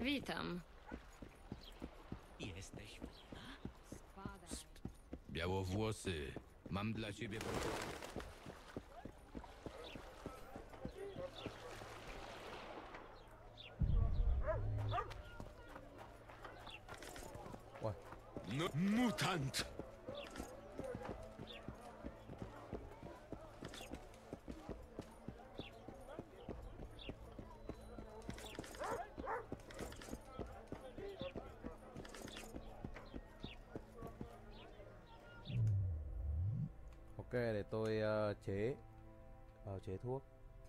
Witam.
Jesteś białowłosy. Mam dla ciebie...
No, mutant!
Ok, để tôi chế thuốc.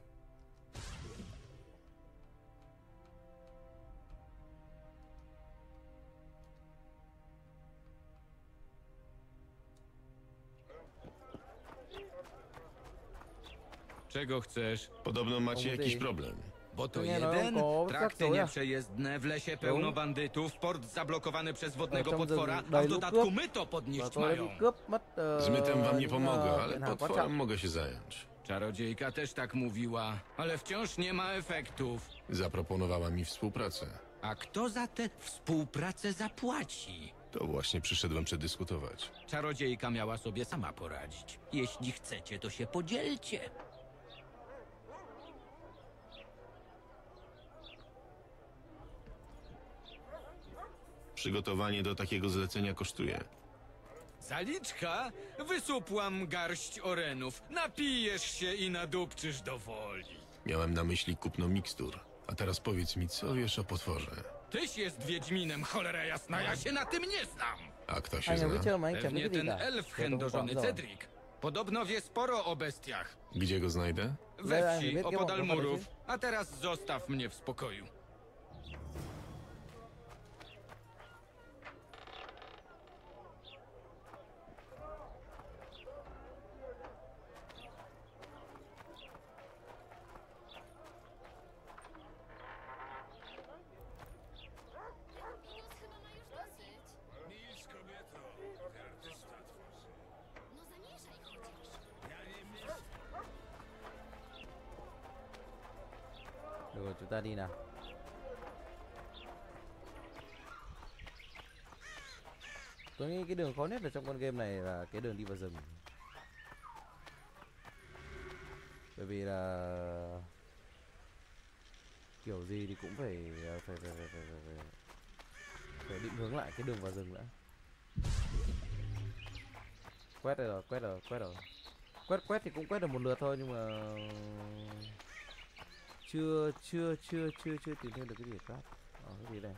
Czego chcesz?
Podobno macie jakiś problem.
Bo to
Nie no,
jeden,
ko,
trakty
co ja?
nieprzejezdne, w lesie pełno bandytów, port zablokowany przez wodnego
Trong
potwora,
rừng
a
đầy
w
lũ
dodatku
cướp.
my to
Và
podnieść
tôi đã bị
mają.
cướp mất
Z mytem wam nie
những,
pomogę, ale
kiện hàng quan
potworem
trọng.
mogę się zająć.
Czarodziejka też tak mówiła, ale wciąż nie ma efektów.
Zaproponowała mi współpracę.
A kto za tę współpracę zapłaci?
To właśnie przyszedłem przedyskutować.
Czarodziejka miała sobie sama poradzić. Jeśli chcecie, to się podzielcie.
Przygotowanie do takiego zlecenia kosztuje.
Zaliczka? Wysupłam garść orenów. Napijesz się i nadupczysz do woli.
Miałem na myśli kupno mikstur. A teraz powiedz mi, co wiesz o potworze?
Tyś jest wiedźminem, cholera jasna, ja się na tym nie znam.
A kto się
Anh
zna?
biết chưa mà anh chẳng biết
Pewnie
cái gì
ten
cả.
elf
Thế tôi
chędożony
không rõ rồi.
Cedric. Podobno wie sporo o bestiach.
Gdzie go znajdę?
We
Zaraz,
wsi,
wiecie,
opodal
mogę
murów.
powiedzieć?
A teraz zostaw mnie w spokoju.
Milcz, kobieto, artysta tworzy.
No zamierzaj chociaż.
Ja nie myślę.
Được rồi, chúng ta đi nào. Tôi nghĩ cái đường khó nhất ở trong con game này là cái đường đi vào rừng. Bởi vì là kiểu gì thì cũng phải định hướng lại cái đường vào rừng nữa. Quét rồi, quét rồi, quét rồi. Quét thì cũng quét được một lượt thôi, nhưng mà chưa tìm thêm được cái gì khác. Cái gì đây?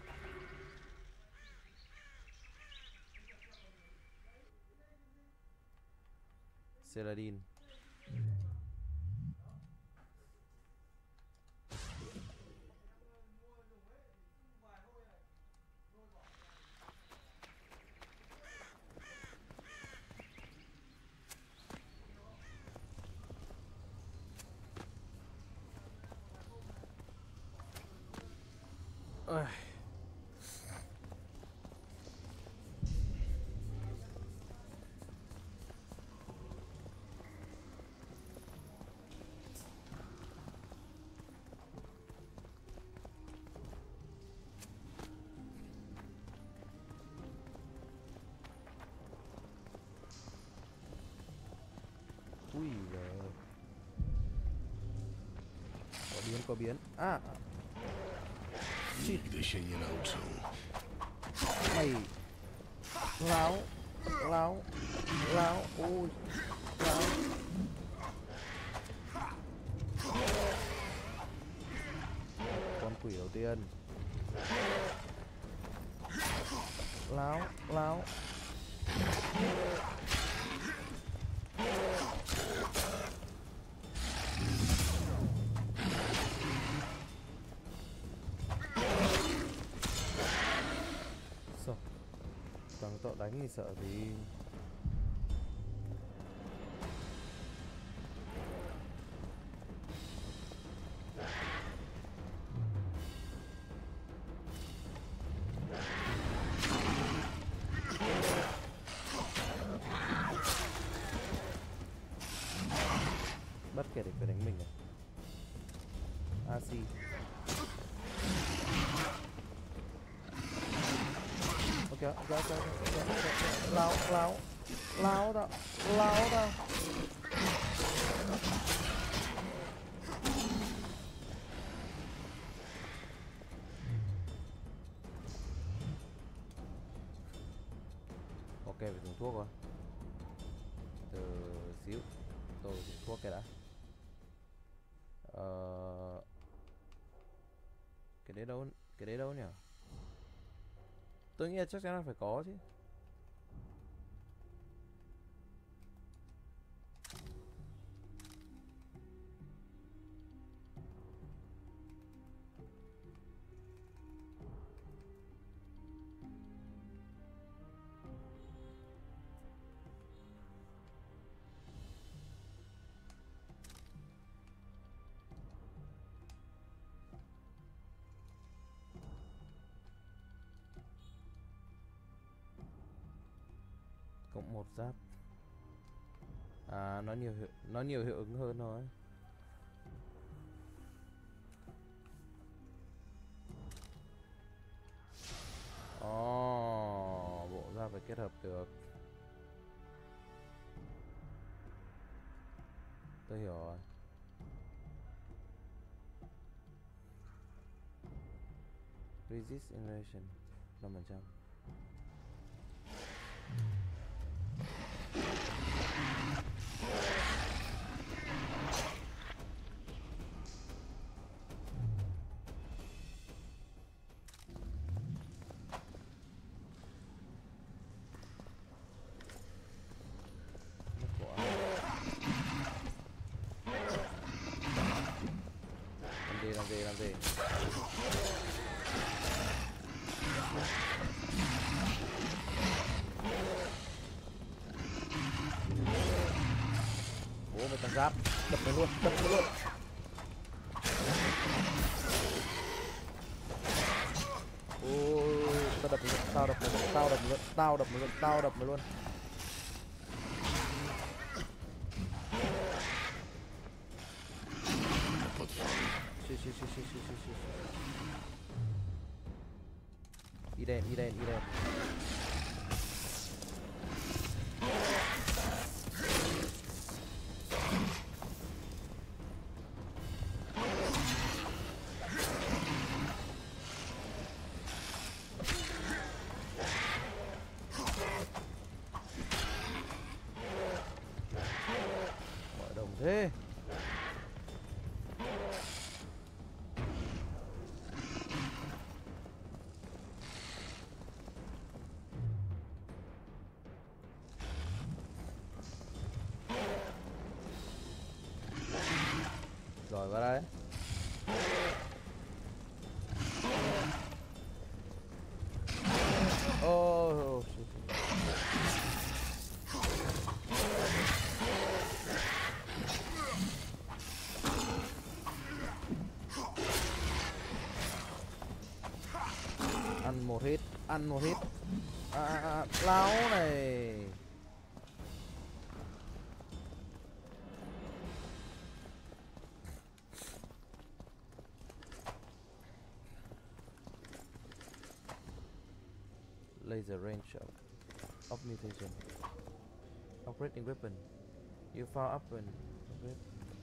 Celadin. Ôi. Ui giời. Có biến. À.
Nigdy się nie nauczą.
Mày láo ui láo. Con quỷ đầu tiên. Láo. Thằng tội đánh thì sợ gì. Bất kể địch phải đánh mình à. AC. kìa. Lao tao. Ok, phải dùng thuốc rồi. Từ xíu. Tôi dùng thuốc cái đã. Cái đấy đâu nhỉ? Tôi nghĩ là chắc chắn là phải có chứ. Cộng 1 giáp. À, nó nhiều hiệu ứng hơn thôi. Bộ giáp phải kết hợp được. Tôi hiểu rồi. Resist invasion 5%. Làm gì? Bố mày tăng giáp, đập mày luôn. Ôi, tao đập mày luôn. I đen. Mở đồng thế. Rồi vào đây. Ăn một hit. Láo này. Laser range of mutation. Operating weapon. You found weapon. Okay.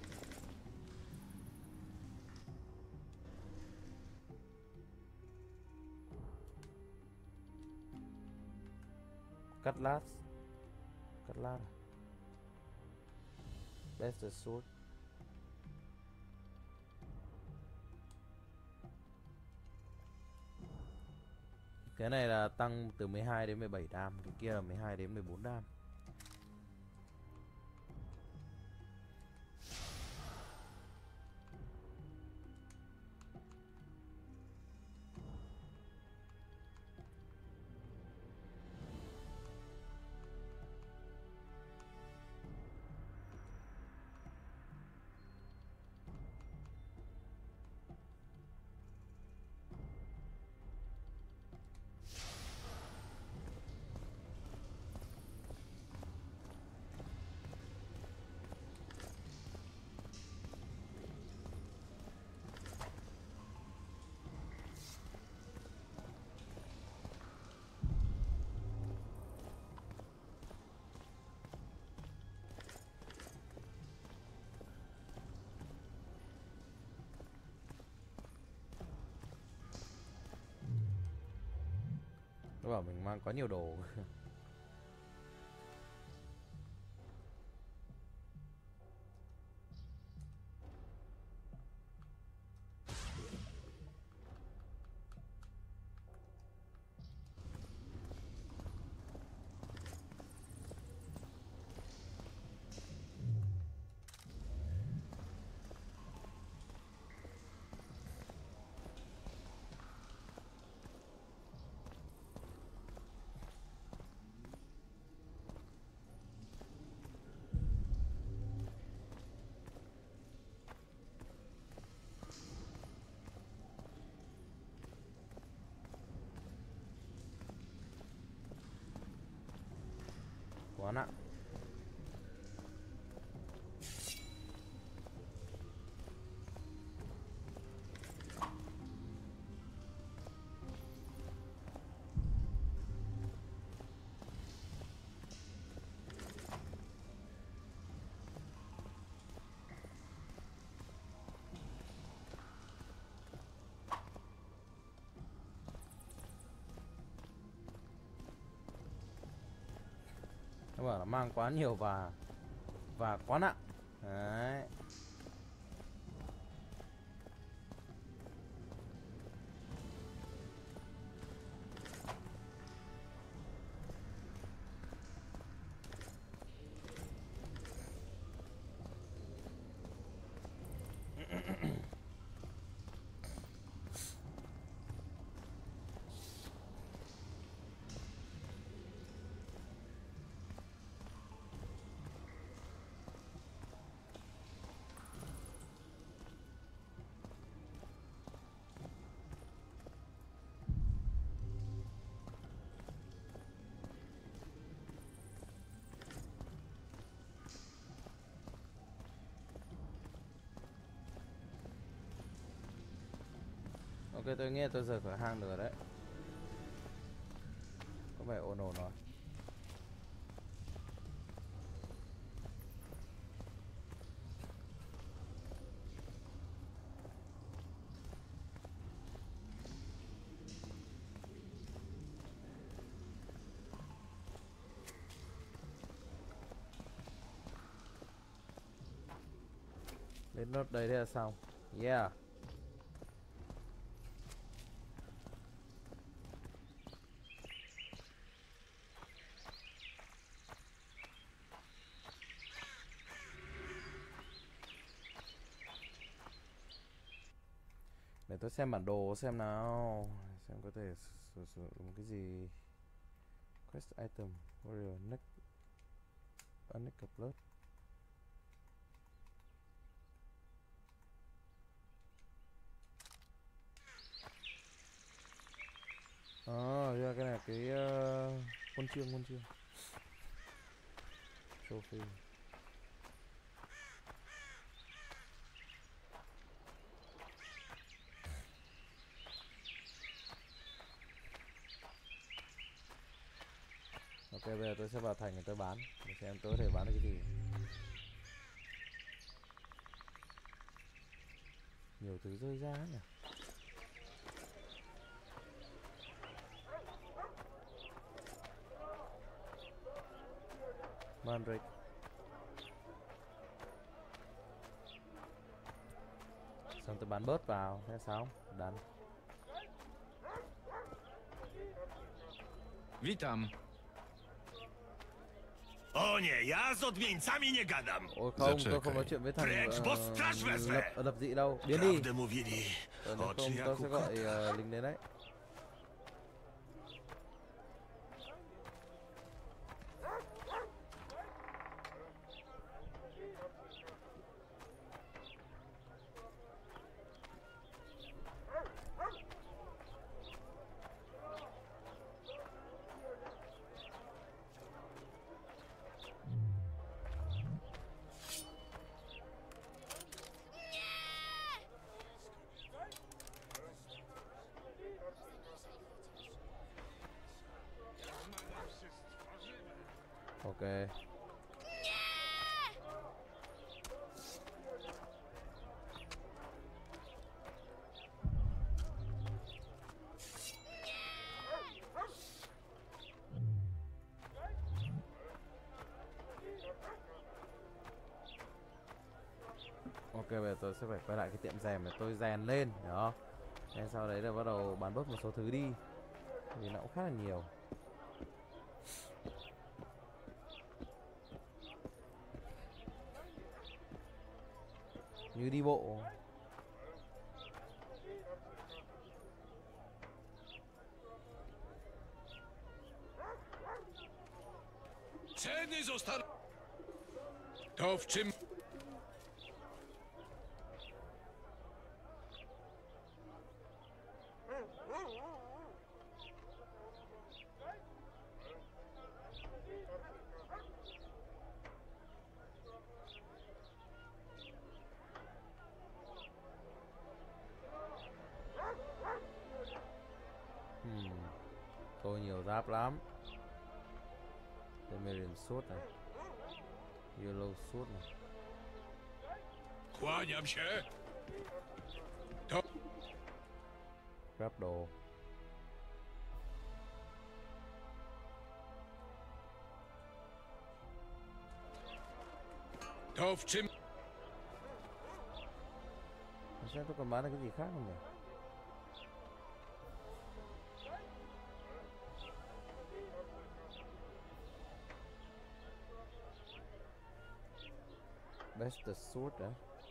Cutlass. That's the sword. Cái này là tăng từ 12 đến 17 đam, cái kia là 12 đến 14 đam. Nó bảo mình mang quá nhiều đồ. Quá nặng. Nó bảo là mang quá nhiều và quá nặng. Đấy. Ok, tôi nghe tôi rời khỏi hang được đấy. Có vẻ ổn ổn rồi. Đến nốt đây thế là xong. Yeah. Để tôi xem bản đồ xem nào, xem có thể sử dụng cái gì. Quest item, warrior neck, neck blood. À, cái này cái huân chương. Trophy. Ok, bây giờ tôi sẽ vào thành để tôi bán, để xem tôi có thể bán được cái gì. Nhiều thứ rơi ra nhỉ. Mandrake. Xong tôi bán bớt vào, thế sao? Đánh.
Witam.
O nie, ja z odmieńcami nie gadam.
Ôi không, tôi không nói chuyện với thằng lập dị đâu. Biến đi. Nếu không tôi sẽ gọi lính đến đấy. Ok. Ok, bây giờ tôi sẽ phải quay lại cái tiệm rèn để tôi rèn lên đó. Nên sau đấy là bắt đầu bán bớt một số thứ đi, vì nó cũng khá là nhiều. Như đi bộ.
Ceny zostaną... To w czym...
Tôi nhiều giáp lắm. Demerian suit này, Yellow suit này.
Kłaniam się. To...
Grab đồ.
To w czym...
Xem tôi còn bán được cái gì khác không nhỉ? Best the sword đấy.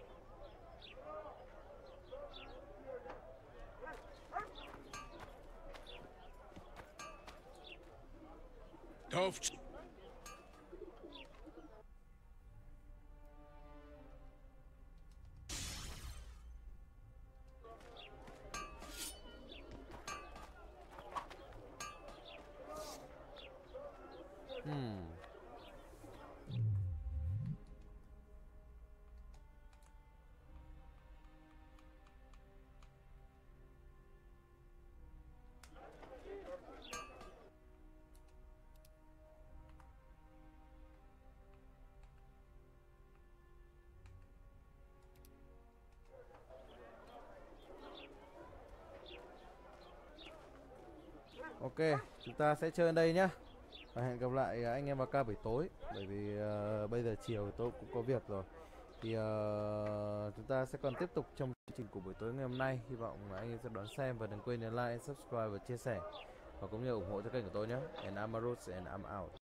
To w...
Ok, chúng ta sẽ chơi ở đây nhá. Và hẹn gặp lại anh em vào ca buổi tối. Bởi vì bây giờ chiều tôi cũng có việc rồi. Thì chúng ta sẽ còn tiếp tục trong chương trình của buổi tối ngày hôm nay. Hy vọng là anh em sẽ đón xem. Và đừng quên nhấn like, subscribe và chia sẻ. Và cũng như ủng hộ cho kênh của tôi nhé. And I'm Amarus and I'm out.